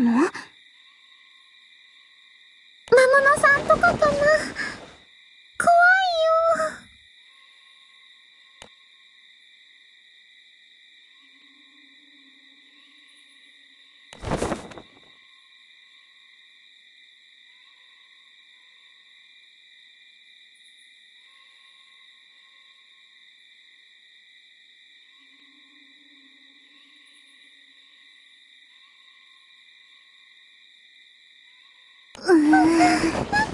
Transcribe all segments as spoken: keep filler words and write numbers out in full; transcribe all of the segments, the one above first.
の？魔物さんとかかな？怖いよ。うーん。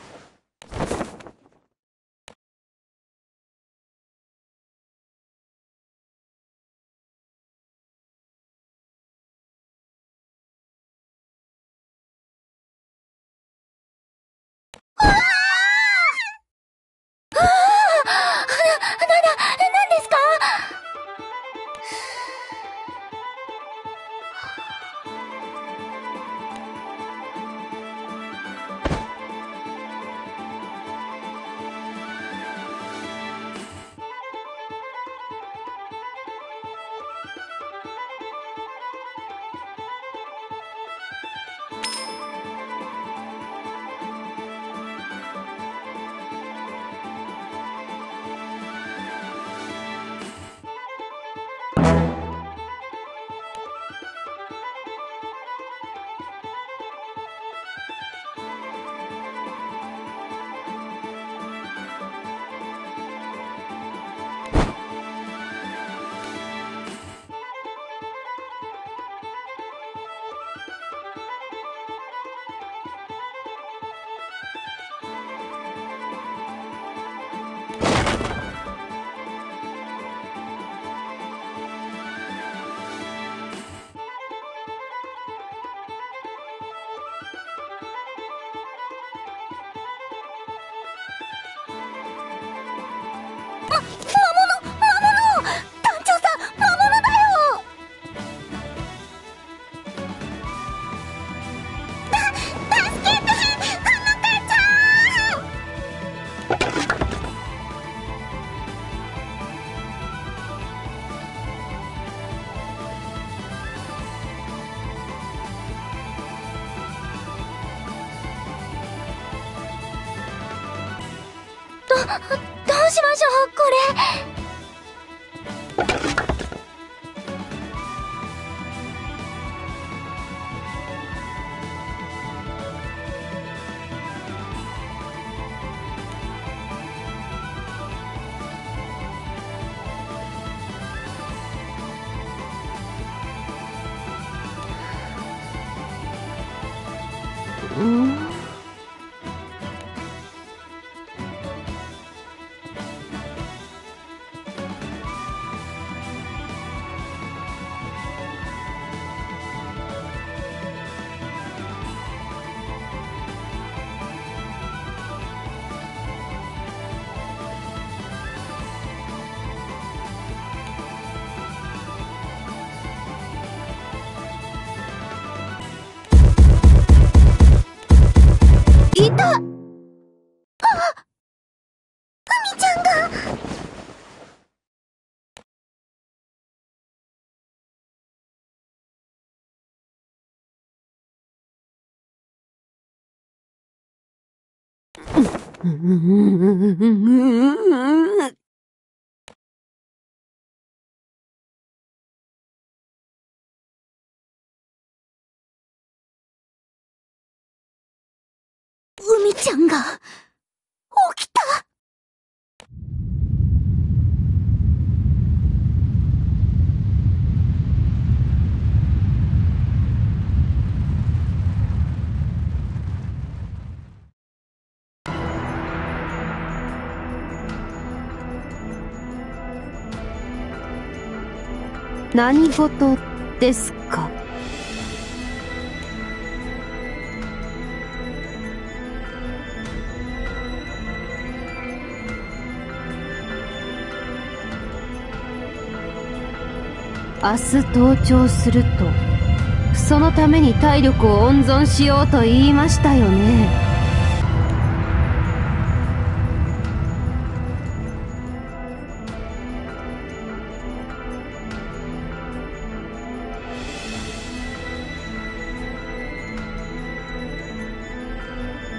ど、どうしましょう、これ。うん？いた！あ！海ちゃんが！海ちゃんが起きた。 何事ですか？明日登頂すると、そのために体力を温存しようと言いましたよね。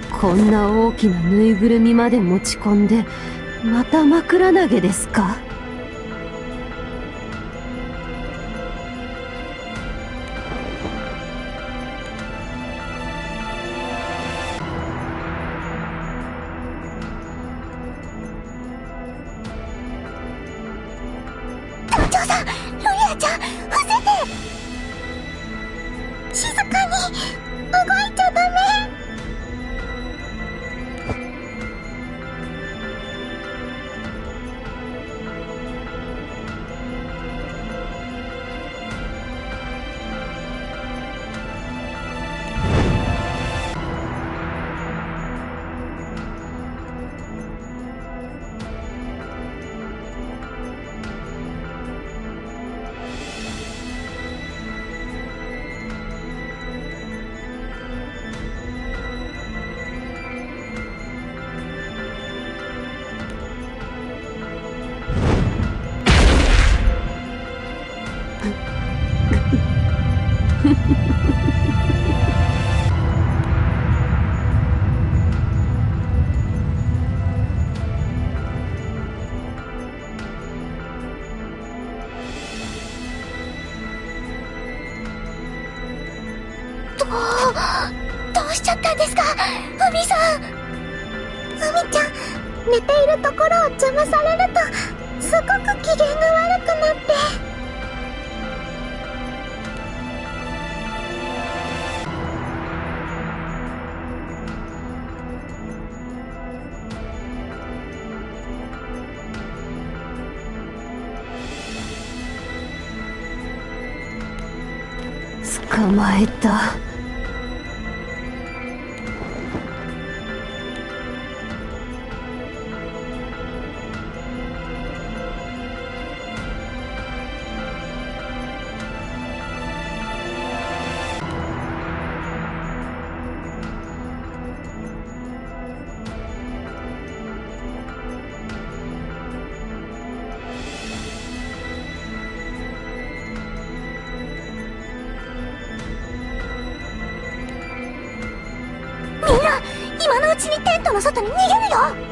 こんな大きなぬいぐるみまで持ち込んで、また枕投げですか？ 団長さん、ロイヤちゃん、伏せて。静かに動いちゃダメ。どう、どうしちゃったんですか、海さん。海ちゃん、寝ているところを邪魔されるとすごく機嫌が悪くなって。 捕まえた。 みんな、今のうちにテントの外に逃げるよ。